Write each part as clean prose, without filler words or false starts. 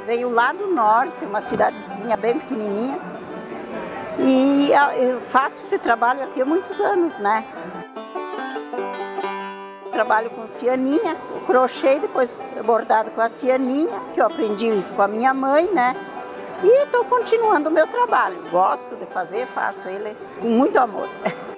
veio lá do norte, uma cidadezinha bem pequenininha. E eu faço esse trabalho aqui há muitos anos, né? Trabalho com cianinha, o crochê, depois bordado com a cianinha, que eu aprendi com a minha mãe, né? E estou continuando o meu trabalho. Gosto de fazer, faço ele com muito amor.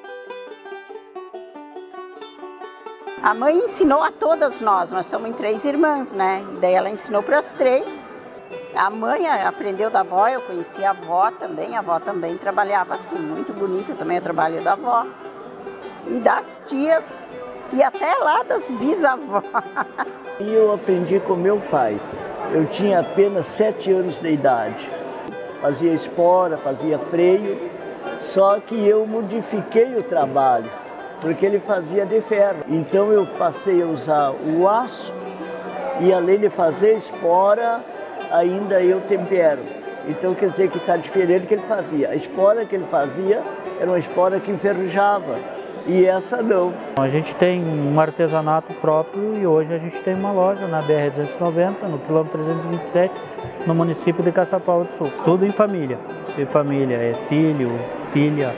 A mãe ensinou a todas nós somos em 3 irmãs, né? E daí ela ensinou para as 3. A mãe aprendeu da avó, eu conheci a avó também trabalhava assim, muito bonito também o trabalho da avó. E das tias, e até lá das bisavós. E eu aprendi com meu pai. Eu tinha apenas 7 anos de idade. Fazia espora, fazia freio, só que eu modifiquei o trabalho, porque ele fazia de ferro. Então eu passei a usar o aço e além de fazer espora, ainda eu tempero. Então quer dizer que está diferente do que ele fazia. A espora que ele fazia era uma espora que enferrujava e essa não. A gente tem um artesanato próprio e hoje a gente tem uma loja na BR-290, no quilômetro 327, no município de Caçapava do Sul. Tudo em família. E família é filho, filha.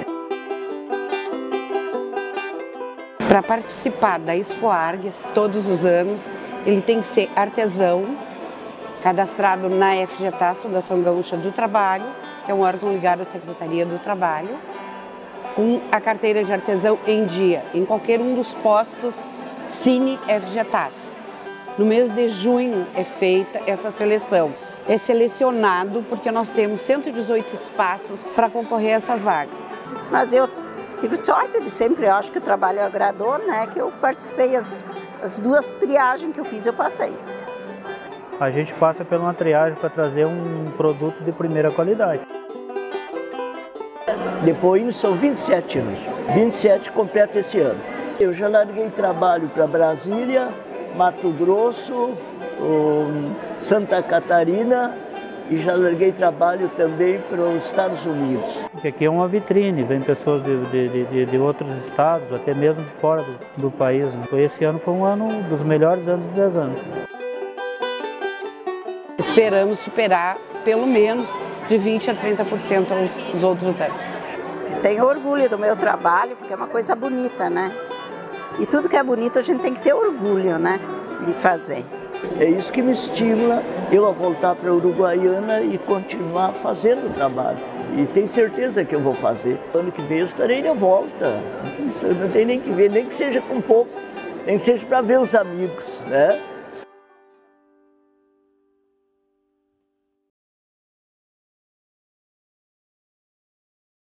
Para participar da Expo Arges todos os anos, ele tem que ser artesão, cadastrado na FGTAS, Fundação Gaúcha do Trabalho, que é um órgão ligado à Secretaria do Trabalho, com a carteira de artesão em dia, em qualquer um dos postos Cine FGTAS. No mês de junho é feita essa seleção. É selecionado porque nós temos 118 espaços para concorrer a essa vaga. Mas eu tive sorte de sempre, eu acho que o trabalho agradou, né? Que eu participei, as 2 triagens que eu fiz, eu passei. A gente passa por uma triagem para trazer um produto de primeira qualidade. Depois são 27 anos, 27 completa esse ano. Eu já larguei trabalho para Brasília, Mato Grosso, Santa Catarina e já larguei trabalho também para os Estados Unidos. Porque aqui é uma vitrine, vem pessoas de outros estados, até mesmo de fora do país, né? Esse ano foi um ano dos melhores anos de 10 anos. Esperamos superar pelo menos de 20% a 30% aos outros anos. Tenho orgulho do meu trabalho, porque é uma coisa bonita, né? E tudo que é bonito a gente tem que ter orgulho, né? De fazer. É isso que me estimula eu a voltar para a Uruguaiana e continuar fazendo o trabalho. E tenho certeza que eu vou fazer. Ano que vem eu estarei de volta. Não tem nem que ver, nem que seja com pouco, nem que seja para ver os amigos, né?